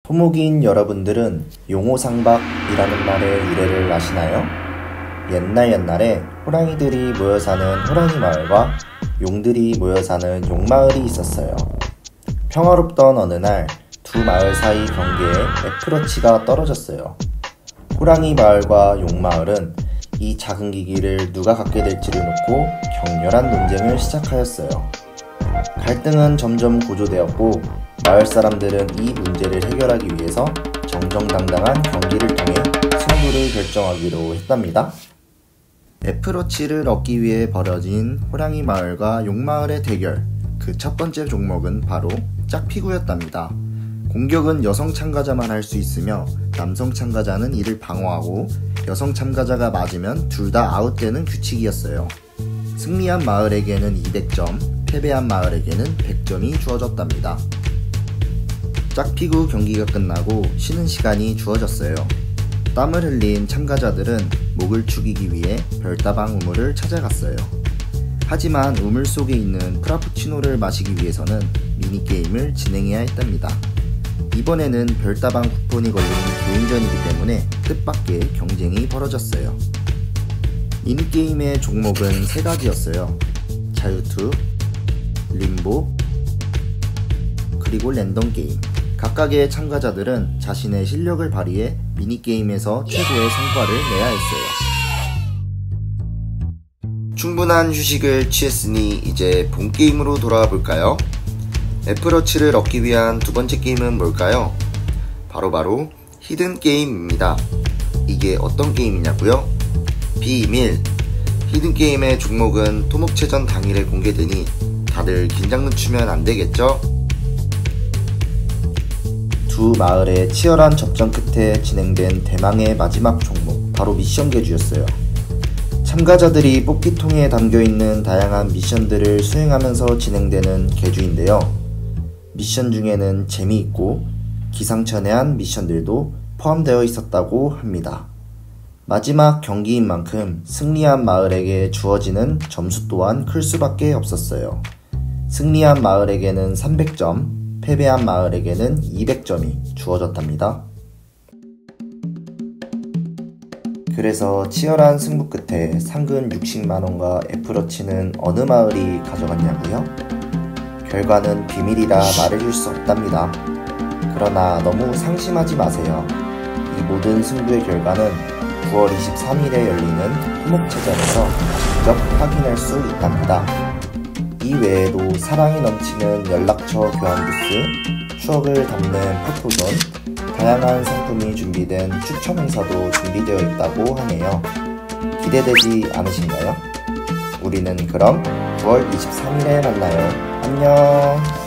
토목인 여러분들은 용호상박이라는 말의 유래를 아시나요? 옛날에 호랑이들이 모여 사는 호랑이 마을과 용들이 모여 사는 용마을이 있었어요. 평화롭던 어느 날 두 마을 사이 경계에 애플워치가 떨어졌어요. 호랑이 마을과 용 마을은 이 작은 기기를 누가 갖게 될지를 놓고 격렬한 논쟁을 시작하였어요. 갈등은 점점 고조되었고 마을 사람들은 이 문제를 해결하기 위해서 정정당당한 경기를 통해 승부를 결정하기로 했답니다. 애플워치를 얻기 위해 벌어진 호랑이 마을과 용 마을의 대결, 그 첫 번째 종목은 바로 짝피구였답니다. 공격은 여성 참가자만 할 수 있으며 남성 참가자는 이를 방어하고 여성 참가자가 맞으면 둘 다 아웃되는 규칙이었어요. 승리한 마을에게는 200점, 패배한 마을에게는 100점이 주어졌답니다. 짝피구 경기가 끝나고 쉬는 시간이 주어졌어요. 땀을 흘린 참가자들은 목을 축이기 위해 별다방 우물을 찾아갔어요. 하지만 우물 속에 있는 프라푸치노를 마시기 위해서는 미니게임을 진행해야 했답니다. 이번에는 별다방 쿠폰이 걸리는 개인전이기 때문에 뜻밖의 경쟁이 벌어졌어요. 미니게임의 종목은 3가지였어요. 자유투, 림보, 그리고 랜덤게임. 각각의 참가자들은 자신의 실력을 발휘해 미니게임에서 최고의 성과를 내야 했어요. 충분한 휴식을 취했으니 이제 본게임으로 돌아와 볼까요? 애플워치를 얻기 위한 두 번째 게임은 뭘까요? 바로 히든 게임입니다. 이게 어떤 게임이냐고요? 비밀! 히든 게임의 종목은 토목체전 당일에 공개되니 다들 긴장 늦추면 안되겠죠? 두 마을의 치열한 접전 끝에 진행된 대망의 마지막 종목, 바로 미션 개주였어요. 참가자들이 뽑기통에 담겨있는 다양한 미션들을 수행하면서 진행되는 개주인데요. 미션 중에는 재미있고 기상천외한 미션들도 포함되어 있었다고 합니다. 마지막 경기인 만큼 승리한 마을에게 주어지는 점수 또한 클 수밖에 없었어요. 승리한 마을에게는 300점, 패배한 마을에게는 200점이 주어졌답니다. 그래서 치열한 승부 끝에 상금 60만원과 애플워치는 어느 마을이 가져갔냐고요? 결과는 비밀이라 말해줄 수 없답니다. 그러나 너무 상심하지 마세요. 이 모든 승부의 결과는 9월 23일에 열리는 토목체전에서 직접 확인할 수 있답니다. 이 외에도 사랑이 넘치는 연락처 교환 부스, 추억을 담는 포토존, 다양한 상품이 준비된 추첨 행사도 준비되어 있다고 하네요. 기대되지 않으신가요? 우리는 그럼 9월 23일에 만나요. 안녕.